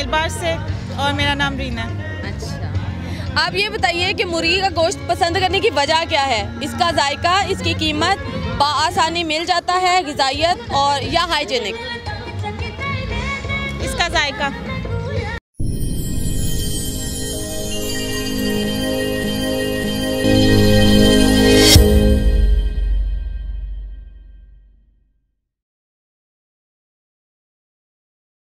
मेलबार से, और मेरा नाम रीना है। अच्छा, आप ये बताइए कि मुर्गी का गोश्त पसंद करने की वजह क्या है? इसका जायका, इसकी कीमत, आसानी मिल जाता है, ग़िज़ाइयत और या हाइजीनिक? इसका जायका।